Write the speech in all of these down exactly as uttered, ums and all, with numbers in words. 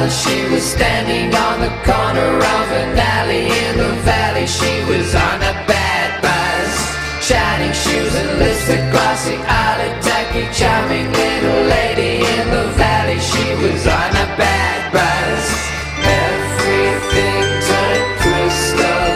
while she was standing on the corner of an alley in the valley. She was on a bad buzz, shining shoes and lipstick glossy, olive tacky, charming little lady in the valley. She was on a bad buzz. Everything turned crystal,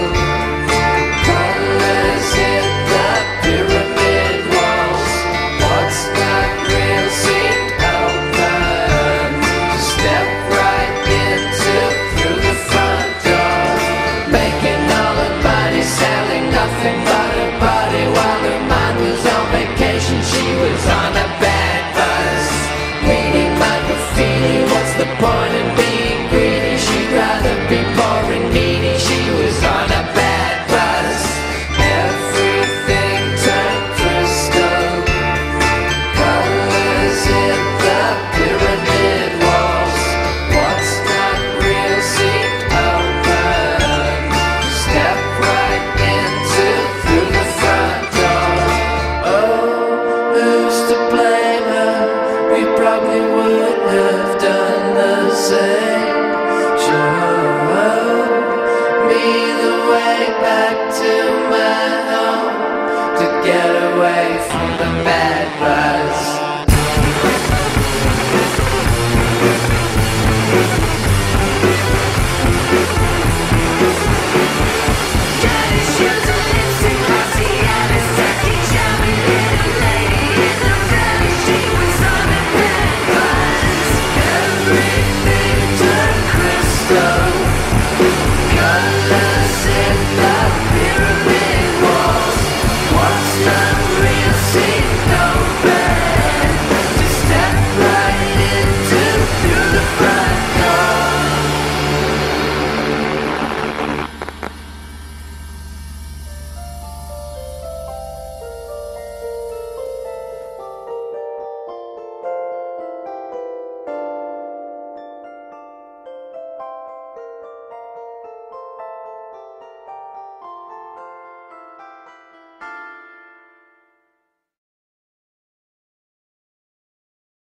colors hit the pyramid walls. What's not real seemed open. Step right into through the front door, making all the money, selling nothing but a party while her mind was on vacation. She was on a bad buzz, reading my graffiti. What's the point in being greedy? She'd rather be poor and needy. She was on a bad buzz. Everything turned crystal, colors hit the pyramid walls. What's not real seemed open. Step right into through the front door. Oh, who's to blame her? We probably would have done the same. Show me the way back to my home, to get away from the bad buzz.